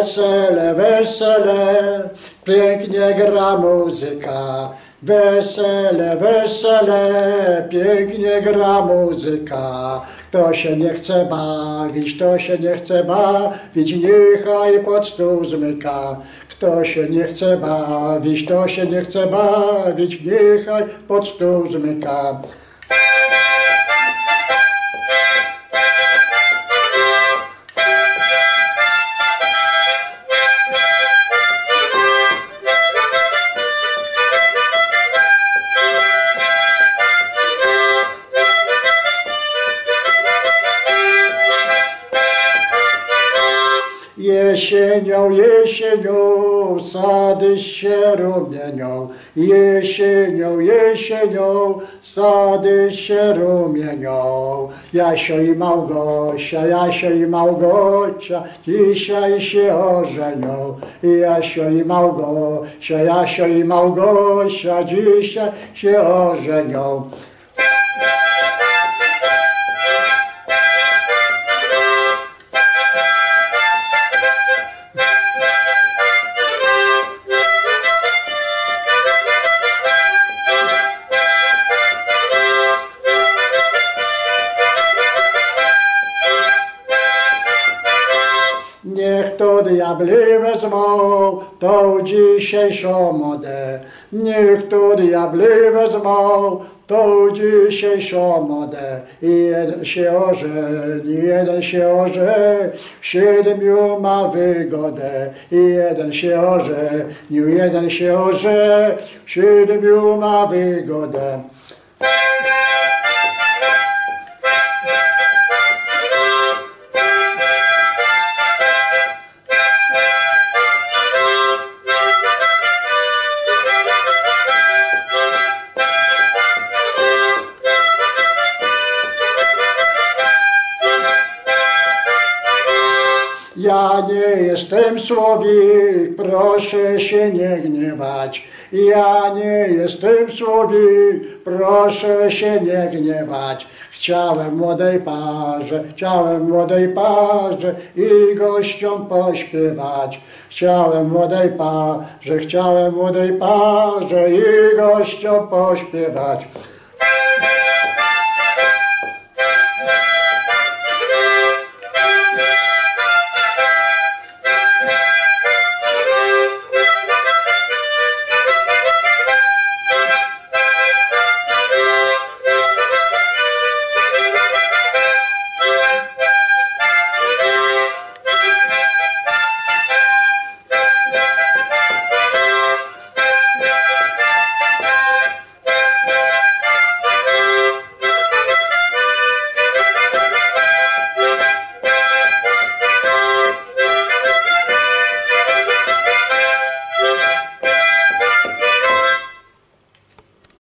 Wesele, wesele, pięknie gra muzyka. Wesele, wesele, pięknie gra muzyka. Kto się nie chce bawić, to się nie chce bawić, niechaj pod stół zmyka. Kto się nie chce bawić, to się nie chce bawić, niechaj pod stół zmyka. Jesienią, jesienią, sady się rumienią. Jesienią, jesienią, sady się rumienią. Jasio i Małgosia, Jasio i Małgosia, dzisiaj się ożenią. Jasio i Małgosia, Jasio i Małgosia, dzisiaj się ożenią. Niech to diabli wezmą tą dzisiejszą modę. Niech to diabli wezmą tą dzisiejszą modę. I jeden się ożeni, jeden się ożeni, w 7 ma wygodę. I jeden się ożeni, w 7 ma wygodę. Ja nie jestem słowik, proszę się nie gniewać. Ja nie jestem słowik, proszę się nie gniewać. Chciałem młodej parze i gościom pośpiewać. Chciałem młodej parze i gościom pośpiewać.